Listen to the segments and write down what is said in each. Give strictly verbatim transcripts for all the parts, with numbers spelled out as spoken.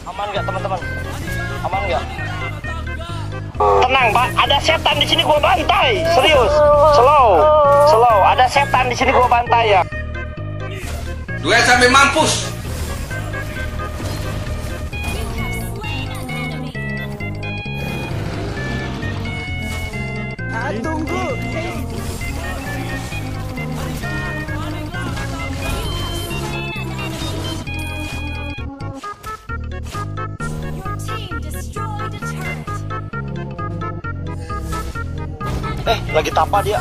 Aman nggak teman-teman? Aman nggak? Tenang Pak, ada setan di sini gua bantai. Serius, slow, slow. Ada setan di sini gua bantai ya. Duet sampai mampus. Ah, tunggu. Eh, lagi tapa dia.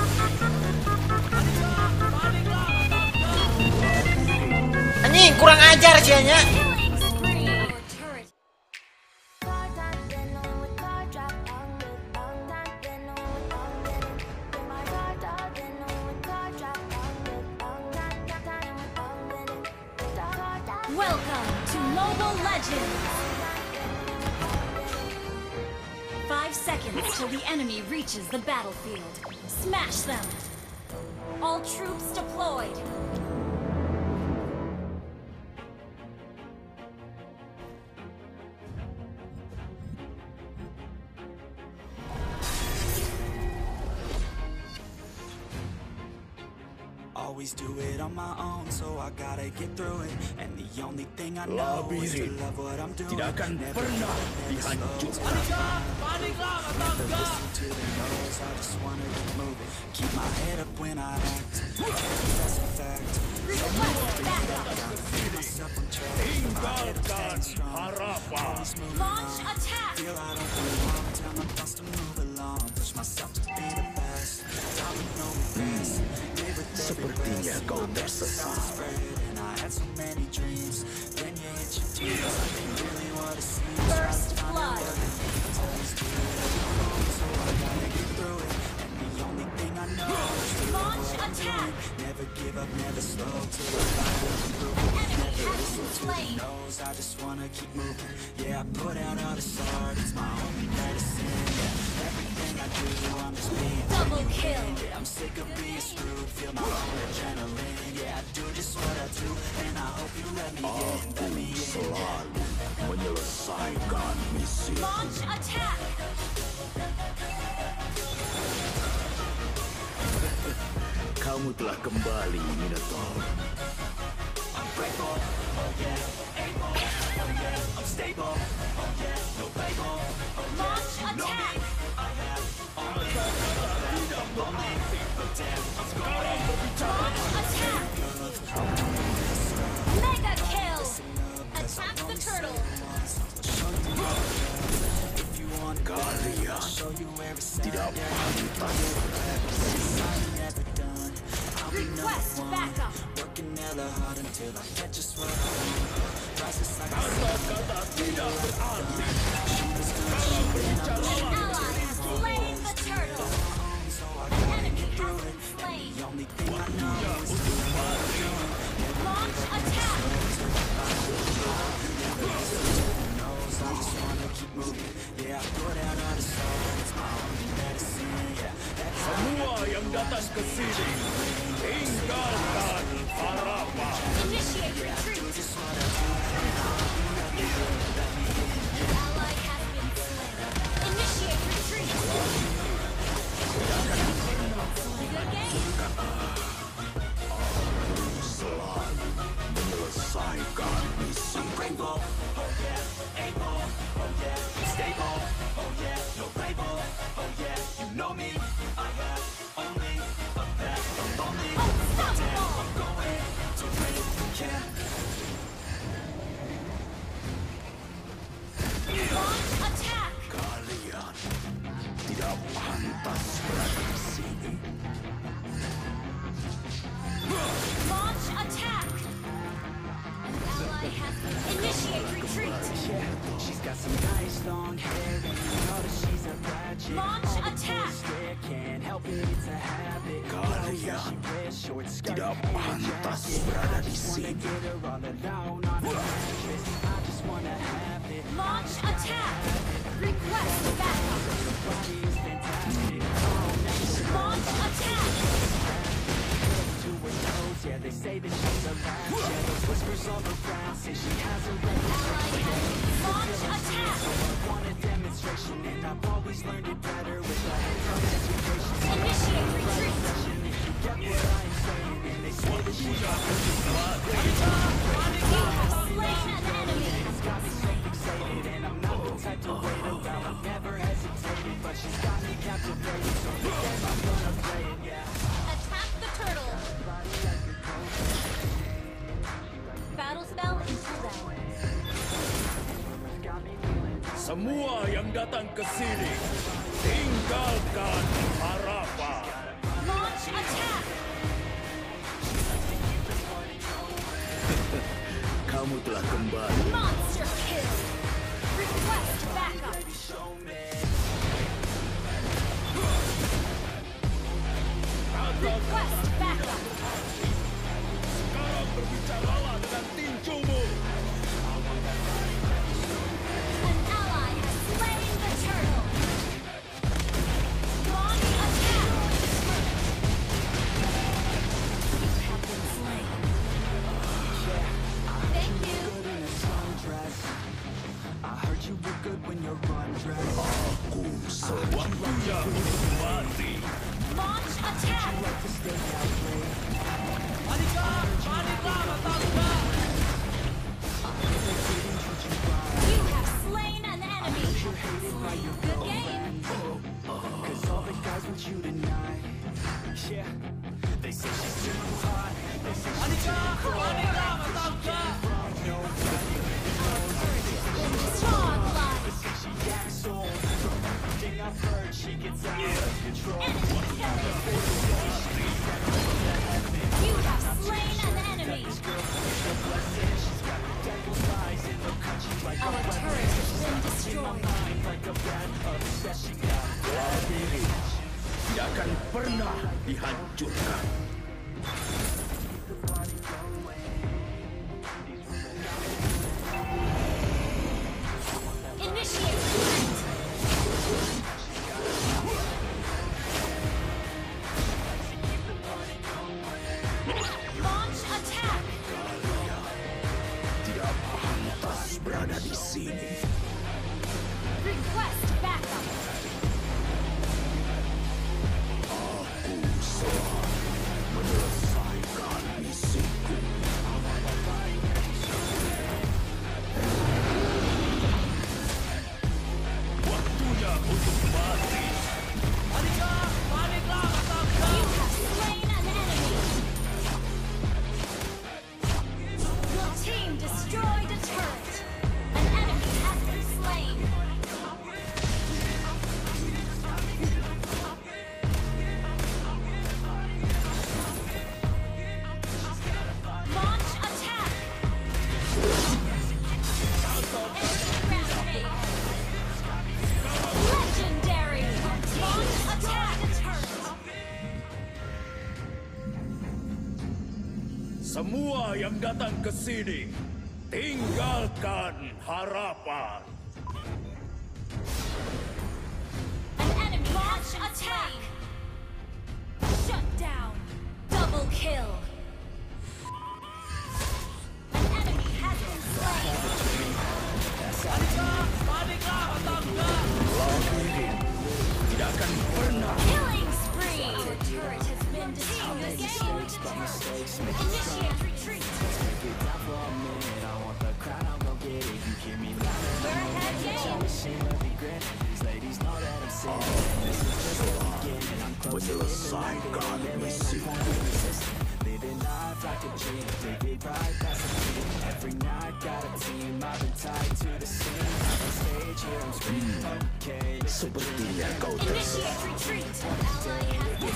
Anjing, kurang ajar sianya. Welcome to Mobile Legends! Five seconds till the enemy reaches the battlefield. Smash them! All troops deployed! Always do it on my own, so I gotta get through it. And the only thing I know is to love what I'm doing. Tidak akan pernah dihancurkan. Never listen to the noise, I just wanna keep moving. Keep my head up when I act. That's a fact. Myself on track. My head up staying strong. Always moving Launch on. attack! Feel I don't belong. Tell my thoughts to move along. Push myself to be the best. Time with no regrets. Sepertinya kau tersesat. And I had so many dreams. Then you hit your tears. Really what it seems. First blood! So I gotta get through it. And the only thing I know is to Launch attack! never give up, never slow till I finally through it. Enemy has been slain! Knows I just wanna keep moving. Yeah, I put out all this art. It's my only medicine. Yeah, everything I do, I'm just being Double kill! Yeah, I'm sick of being screwed. Feel my own adrenaline. Yeah, I do just what I do, and I hope you let me in. Let me in. Selalu menyelesaikan misi. Launch attack! Kamu telah kembali, Minotaur. I'm grateful. Oh yeah, able. Oh yeah, I'm stable. Oh yeah, no label. Oh yeah, Launch you know me. attack! I have all the I'm lonely, but damn, I'm going. Launch attack! Mega kill! Attack the turtle! If you want Kalian show you every side. tidak pantas. Never done. I'll be number Request one. backup! Working hella hard until I get just what I want. Rises like a sun. An ally has slain the turtle! Enemy has been slain! The only thing I know is to Launch attack! knows I just wanna keep moving. Yeah, I put out all the stars. It's my only medicine. Yeah, that's Semua yang datang ke sini, tinggalkan Parapa. Initiate retreat! Ally has been slain! Initiate retreat! Good game! Selalu menyelesaikan misi. grateful. Oh yeah, able. Oh yeah, stable. Oh yeah, no label. Oh yeah, you know me. I have only a path. I'm lonely. Unstoppable! I'm going to win. Yeah. Launch attack! Kalian tidak pantas berada di sini. Launch attack! An ally has been... Initiate retreat! She's got some nice long hair and you know that she's a ratchet. Launch attack! Scared, can't help it, it's a habit. Kalian Short skirt tidak and a pantas jacket. berada di Wanna sini. get her all alone on a mattress. I just wanna have it. Launch attack! Request backup! Body is fantastic. Launch attack! To her toes, yeah, they say that she's a latch. Yeah, those whispers all around say she has a reputation. Ally has been Semua yang datang ke sini, tinggalkan harapan. Launch attack! Kamu telah kembali. Monster kill! Request backup! Request backup! Sekarang berbicaralah dengan tinjumu. An ally has slain the turtle! Launch attack! You have been slain. Thank you! I heard you look good when you're undressed. Aku waktunya untuk mati. Launch attack! You have slain an enemy! Good game! Cause all the guys want you tonight. Yeah, they say she's too hot. They say she's too cold. Strong life! They say she acts old. From everything I've heard, she gets out of control. Enemy killing! You have slain an enemy! Our turret has been destroyed. Diri tidak akan pernah dihancurkan. Initiate retreat! Launch attack! Tidak pantas berada di sini. Request backup! Aku telah menyelesaikan misiku. Waktunya untuk mati. You have slain an enemy! Your team destroyed a turret! An enemy has been slain! Launch attack! Enemy rampage! Legendary! Launch attack! Semua yang datang ke sini, tinggalkan harapan. An enemy launch attack! Shut down! Double kill! An enemy has been slain! Lagi tidak akan pernah. Killing spree! Our turret has been destroyed. Initiate retreat! We're ahead game! Menyelesaikan misi. Living life like a dream, take it right past the beat. Every night got a team, I've been tied to the scene. On stage here, I'm screaming, okay. Sepertinya kau Initiate retreat! An ally has been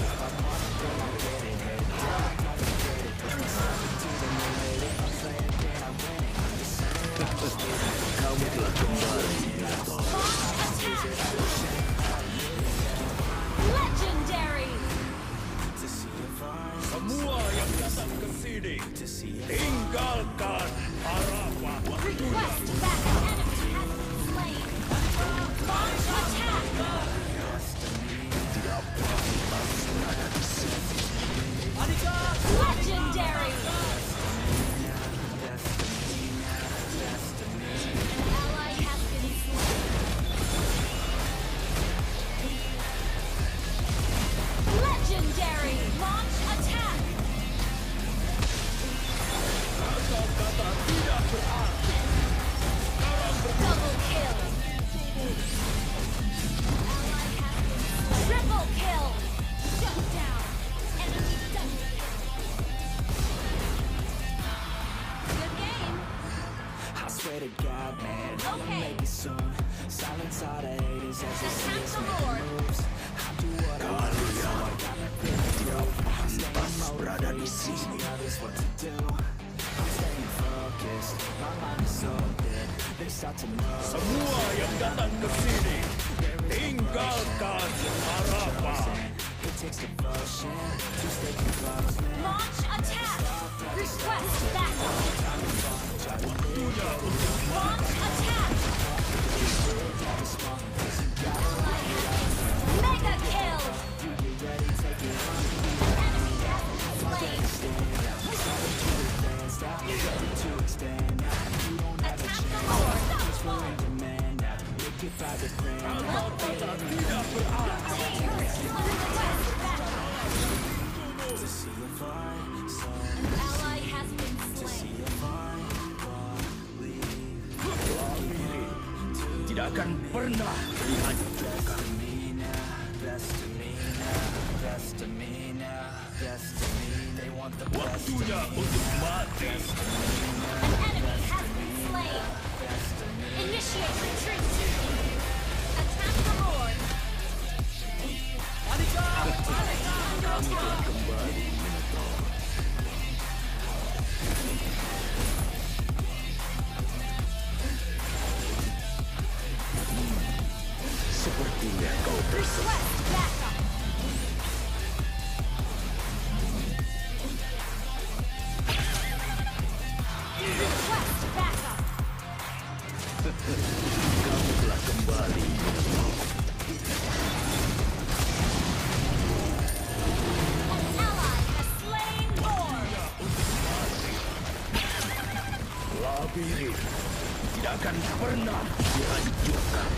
kamu telah kembali. launch attack! Legendary! Semua yang datang ke sini, tinggalkan harapan. Request backup! Enemy has been slain! Launch attack! Tidak pantas berada di sini. Legendary! An ally has been slain. Legendary! Launch attack! Kata-kata tidak berarti. pray to God, man, I'ma Okay. make it soon. Silence all the haters as they see us Attack the making Lord. moves. I do what I want, so I got nothing to do. I'm staying motivated, teaching others what to do. I'm staying focused, my mind is so dead. They start to know. Semua yang datang ke sini, tinggalkan harapan. It takes devotion to stay close, man. Launch attack. Request backup. Waktunya untuk Launch attack. Mega kill. Enemy has been slain. To extend now, you don't have a Attack the chance. Lord. It's for in demand now. Make it by the brand. kalau kita tidak berarti. Request backup. To see a fine song, Ally has been slain. see a fine leave. Tidak akan pernah dihancurkan. Me now, best of me now, best of me now, best of me. They want the best of Waktunya me. untuk mati. An enemy has been slain. Initiate retreat. Attack the Lord. Sepertinya kau Request backup. Request backup. kamu telah kembali. An ally has slain Lord. Labirin tidak akan pernah dihancurkan.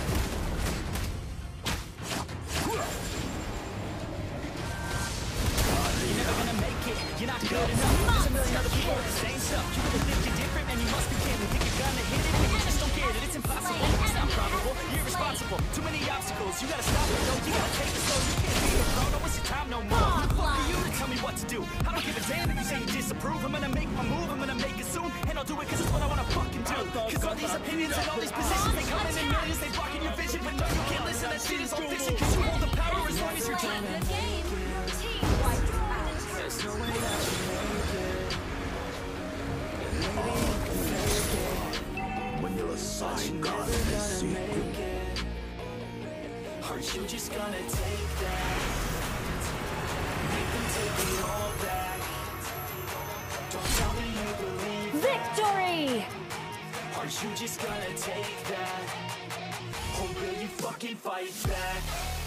You're not good enough. There's a million other people with the same stuff. You really think you're different, man, you must be kidding. Think you're gonna hit it, but you just don't get it. It's impossible, it's not probable, you're irresponsible. Too many obstacles, you gotta stop it, though. You gotta take it slow, you can't be a pro. No, it's your time, no more. Who the fuck are you to tell me what to do? I don't give a damn if you say you disapprove. I'm gonna make my move, I'm gonna make it soon. And I'll do it cause it's what I wanna fucking do. Cause all these opinions and all these positions, they come in in millions, they blocking your vision. But no, you can't listen, that shit is all fiction. Cause you hold the power as long as you're Playing dreaming. the game. Team wiped out. There's no way that you make it. Menyelesaikan misiku. Are you just gonna take that? Make them take it all back. Don't tell me you believe that. Victory! Are you just gonna take that? Or will you fucking fight back?